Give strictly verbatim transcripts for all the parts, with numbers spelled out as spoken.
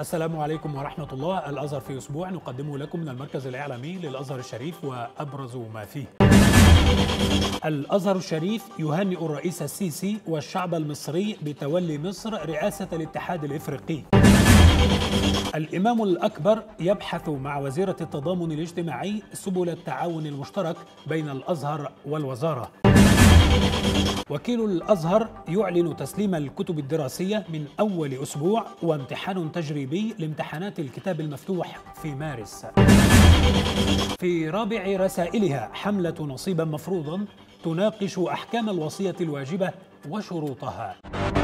السلام عليكم ورحمة الله. الأزهر في أسبوع نقدمه لكم من المركز الإعلامي للأزهر الشريف وأبرز ما فيه. الأزهر الشريف يهنئ الرئيس السيسي والشعب المصري بتولي مصر رئاسة الاتحاد الإفريقي. الإمام الأكبر يبحث مع وزيرة التضامن الاجتماعي سبل التعاون المشترك بين الأزهر والوزارة. وكيل الأزهر يعلن تسليم الكتب الدراسية من أول أسبوع وامتحان تجريبي لامتحانات الكتاب المفتوح في مارس. في رابع رسائلها حملة نصيبا مفروضا تناقش أحكام الوصية الواجبة وشروطها.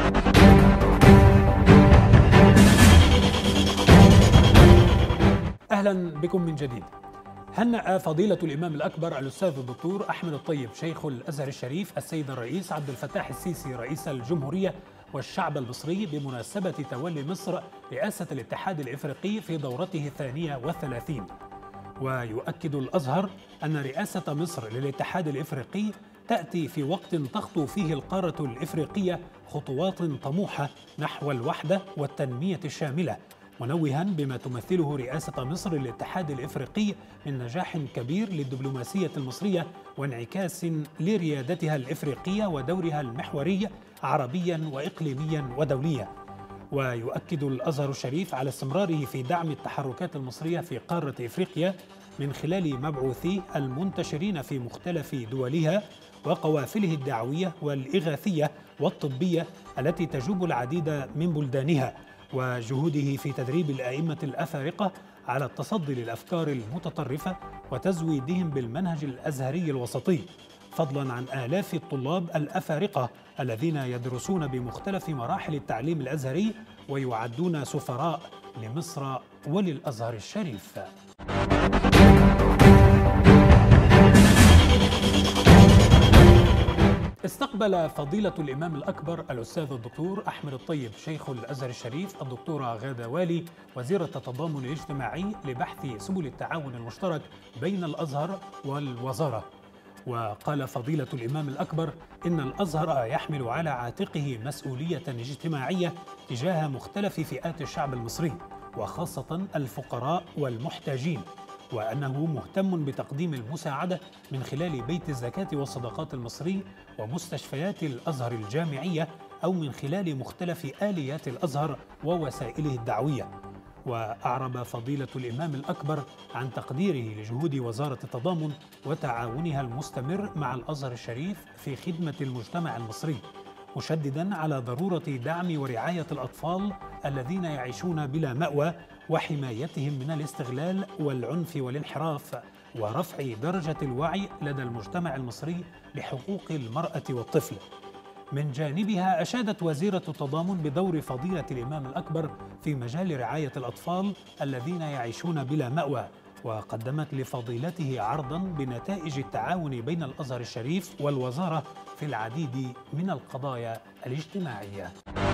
أهلا بكم من جديد. هنأ فضيلة الإمام الأكبر الأستاذ الدكتور أحمد الطيب شيخ الأزهر الشريف السيد الرئيس عبد الفتاح السيسي رئيس الجمهورية والشعب المصري بمناسبة تولي مصر رئاسة الاتحاد الإفريقي في دورته الثانية والثلاثين. ويؤكد الأزهر أن رئاسة مصر للاتحاد الإفريقي تأتي في وقت تخطو فيه القارة الإفريقية خطوات طموحة نحو الوحدة والتنمية الشاملة، منوها بما تمثله رئاسة مصر للاتحاد الإفريقي من نجاح كبير للدبلوماسية المصرية وانعكاس لريادتها الإفريقية ودورها المحوري عربيا وإقليميا ودوليا. ويؤكد الأزهر الشريف على استمراره في دعم التحركات المصرية في قارة إفريقيا من خلال مبعوثيه المنتشرين في مختلف دولها وقوافله الدعوية والإغاثية والطبية التي تجوب العديد من بلدانها، وجهوده في تدريب الأئمة الأفارقة على التصدي للأفكار المتطرفة وتزويدهم بالمنهج الأزهري الوسطي، فضلا عن آلاف الطلاب الأفارقة الذين يدرسون بمختلف مراحل التعليم الأزهري ويعدون سفراء لمصر وللأزهر الشريف. استقبل فضيلة الإمام الأكبر الأستاذ الدكتور أحمد الطيب شيخ الأزهر الشريف الدكتورة غادة والي وزيرة التضامن الاجتماعي لبحث سبل التعاون المشترك بين الأزهر والوزارة. وقال فضيلة الإمام الأكبر إن الأزهر يحمل على عاتقه مسؤولية اجتماعية تجاه مختلف فئات الشعب المصري وخاصة الفقراء والمحتاجين، وأنه مهتم بتقديم المساعدة من خلال بيت الزكاة والصدقات المصري ومستشفيات الأزهر الجامعية أو من خلال مختلف آليات الأزهر ووسائله الدعوية. وأعرب فضيلة الإمام الأكبر عن تقديره لجهود وزارة التضامن وتعاونها المستمر مع الأزهر الشريف في خدمة المجتمع المصري، مشددا على ضرورة دعم ورعاية الأطفال الذين يعيشون بلا مأوى وحمايتهم من الاستغلال والعنف والانحراف ورفع درجة الوعي لدى المجتمع المصري بحقوق المرأة والطفل. من جانبها أشادت وزيرة التضامن بدور فضيلة الإمام الأكبر في مجال رعاية الأطفال الذين يعيشون بلا مأوى، وقدمت لفضيلته عرضاً بنتائج التعاون بين الأزهر الشريف والوزارة في العديد من القضايا الاجتماعية.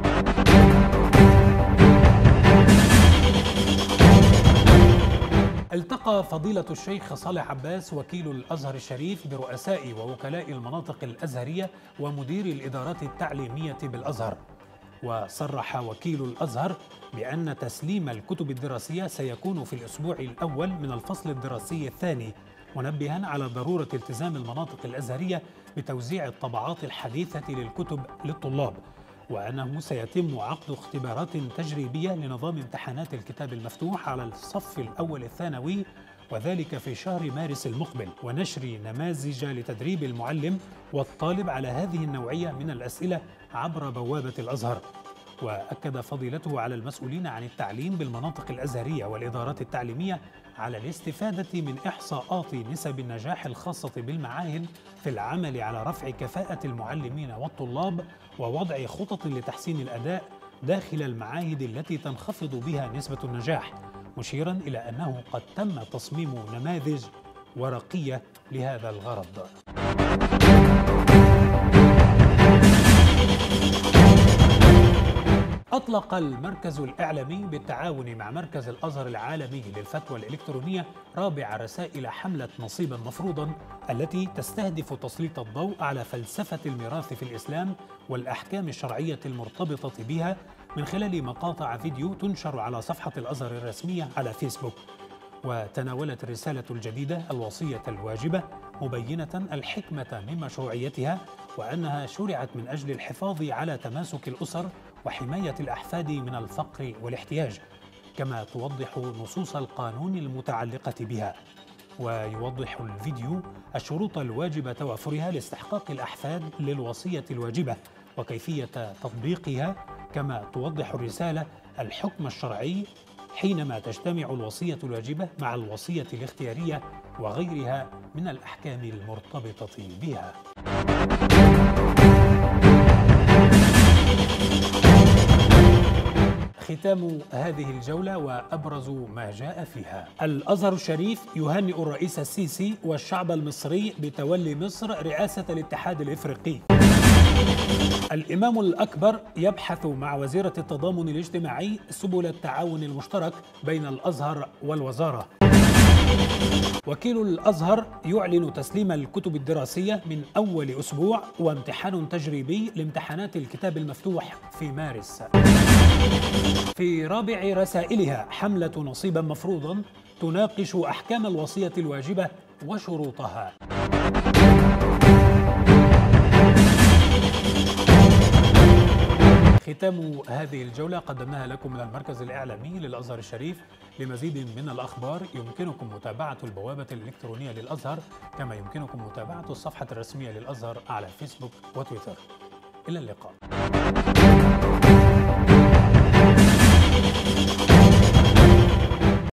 التقى فضيلة الشيخ صالح عباس وكيل الأزهر الشريف برؤساء ووكلاء المناطق الأزهرية ومدير الإدارات التعليمية بالأزهر. وصرح وكيل الأزهر بأن تسليم الكتب الدراسية سيكون في الأسبوع الأول من الفصل الدراسي الثاني، منبها على ضرورة التزام المناطق الأزهرية بتوزيع الطبعات الحديثة للكتب للطلاب، وأنه سيتم عقد اختبارات تجريبية لنظام امتحانات الكتاب المفتوح على الصف الأول الثانوي وذلك في شهر مارس المقبل، ونشر نماذج لتدريب المعلم والطالب على هذه النوعية من الأسئلة عبر بوابة الأزهر. وأكد فضيلته على المسؤولين عن التعليم بالمناطق الأزهرية والإدارات التعليمية على الاستفادة من إحصاءات نسب النجاح الخاصة بالمعاهد في العمل على رفع كفاءة المعلمين والطلاب ووضع خطط لتحسين الأداء داخل المعاهد التي تنخفض بها نسبة النجاح، مشيرا إلى أنه قد تم تصميم نماذج ورقية لهذا الغرض. أطلق المركز الإعلامي بالتعاون مع مركز الأزهر العالمي للفتوى الإلكترونية رابع رسائل حملة نصيبا مفروضا التي تستهدف تسليط الضوء على فلسفة الميراث في الإسلام والأحكام الشرعية المرتبطة بها من خلال مقاطع فيديو تنشر على صفحة الأزهر الرسمية على فيسبوك. وتناولت الرسالة الجديدة الوصية الواجبة، مبينة الحكمة من مشروعيتها وأنها شرعت من أجل الحفاظ على تماسك الأسر وحماية الأحفاد من الفقر والاحتياج، كما توضح نصوص القانون المتعلقة بها. ويوضح الفيديو الشروط الواجب توافرها لاستحقاق الأحفاد للوصية الواجبة وكيفية تطبيقها، كما توضح الرسالة الحكم الشرعي حينما تجتمع الوصية الواجبة مع الوصية الاختيارية وغيرها من الأحكام المرتبطة بها. ختام هذه الجولة وأبرز ما جاء فيها: الأزهر الشريف يهنئ الرئيس السيسي والشعب المصري بتولي مصر رئاسة الاتحاد الإفريقي. الإمام الأكبر يبحث مع وزيرة التضامن الاجتماعي سبل التعاون المشترك بين الأزهر والوزارة. وكيل الأزهر يعلن تسليم الكتب الدراسية من أول أسبوع وامتحان تجريبي لامتحانات الكتاب المفتوح في مارس. في رابع رسائلها حملة نصيبا مفروضا تناقش أحكام الوصية الواجبة وشروطها. ختام هذه الجولة قدمناها لكم من المركز الإعلامي للأزهر الشريف. لمزيد من الأخبار يمكنكم متابعة البوابة الإلكترونية للأزهر، كما يمكنكم متابعة الصفحة الرسمية للأزهر على فيسبوك وتويتر. إلى اللقاء.